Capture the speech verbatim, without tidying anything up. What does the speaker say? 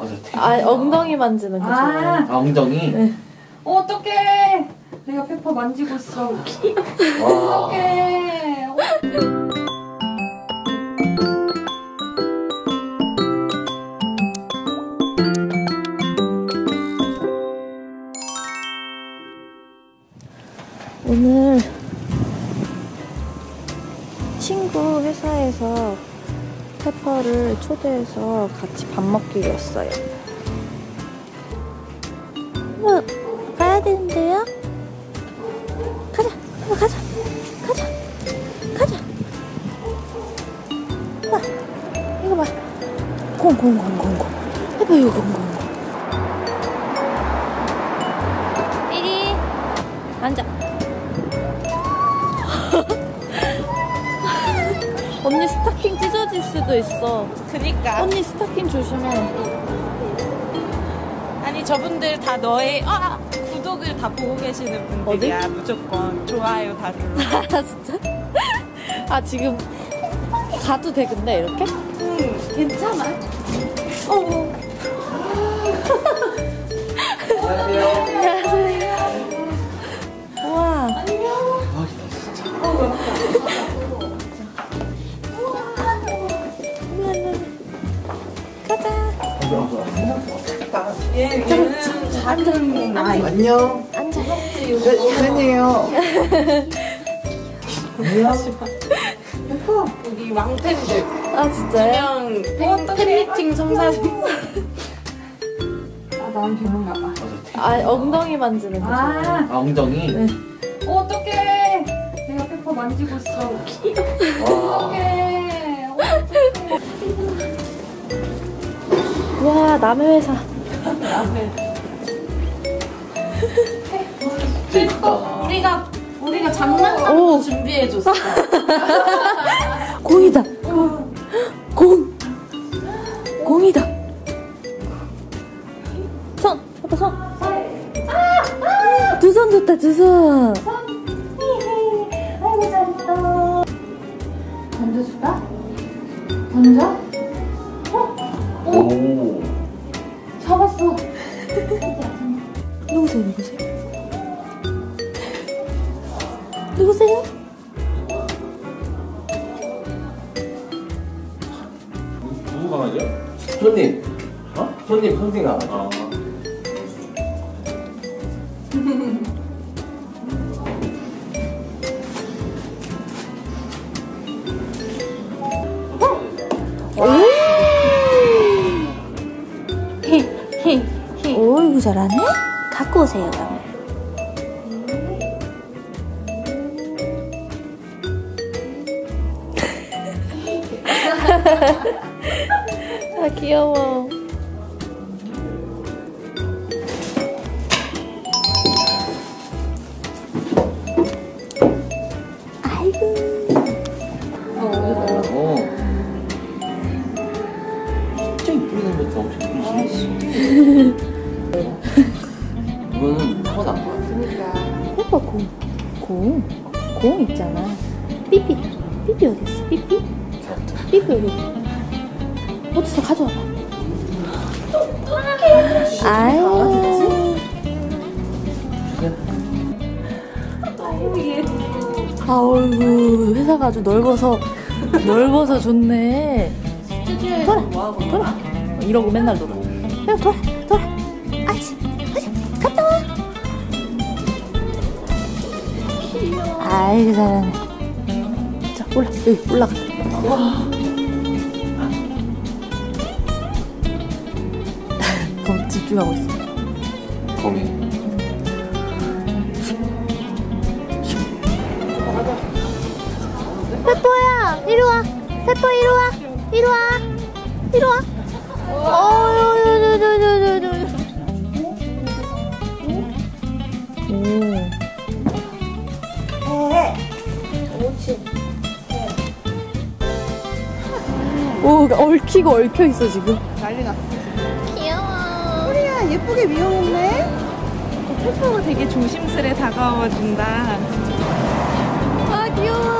아, 엉덩이 만지는 거 좋아해요. 아, 아, 엉덩이? 네. 어, 어떡해. 내가 페퍼 만지고 있어. 어떡해. 어. 오늘 친구 회사에서 페퍼를 초대해서 같이 밥 먹기로 했어요. 어, 가야 되는데요? 가자, 어, 가자, 가자, 가자. 봐, 이거 봐. 공, 공, 공, 공, 공. 페퍼 이거 공, 공, 공. 이리 앉아. 언니 스타킹 찢어질 수도 있어. 그니까. 언니 스타킹 조심해. 아니 저분들 다 너의 아 구독을 다 보고 계시는 분들이야. 어디? 무조건 좋아요 다 눌러. 아 진짜? 아 지금 가도 돼 근데 이렇게? 응 괜찮아. 어. 안녕하세요. 안녕하세요. 우와. 가자. 얘 얘는 작은 아이. 안녕. 앉아. 팬이에요. 우리 왕팬들. 아 진짜요? 그냥 팬, 팬미팅 성사진. 아, 난 별론가 봐. 아 엉덩이 만지는 거 좋아해요. 아, 아, 엉덩이? 네. 어, 어떡해. 내가 페퍼 만지고 있어. 어떡해. 어, 와 남의 회사. 진짜 이쁘다. 우리가 우리가 장난감도 오. 준비해줬어. 공이다. 공. 공이다. 손. 아빠 손. 두 손 줬다 두 손. 아이고, 잘했다. 던져줄까? 던져? 어? 오. 잡았어. 누구세요 누구세요? 누구세요? 누구 강아지야? 손님. 어? 손님, 손님 강아지. 아. 오이구 잘하네? 갖고 오세요 그러면. 아 귀여워. 아이고. 어. 진짜 이쁘게 생겼어. 엄청 이쁘지? 이거는 타고난 거 같아. 페퍼 공. 공. 공 있잖아. 삐삐. 삐삐 어디 있어? 삐삐? 삐삐 어디 있어? 어디서 가져와봐. 아유. 아이고 회사가 아주 넓어서 넓어서 좋네. 스튜디오에서 뭐하고 돌아. 이러고 맨날 놀아. 야 돌아 돌아. 아이씨 아이씨 갔다 와. 아이고 잘하네. 자 올라 여기 올라가. 그럼 집중하고 있어. 거미. 페퍼야 이리 와. 페퍼 이리 와. 이리 와. 이리 와. 어유유유유유유. 오. 오 얽히고 얽혀 있어 지금. 난리 났어. 귀여워. 소리야 예쁘게 미용했네. 페퍼가 되게 조심스레 다가와 준다. 아 귀여워.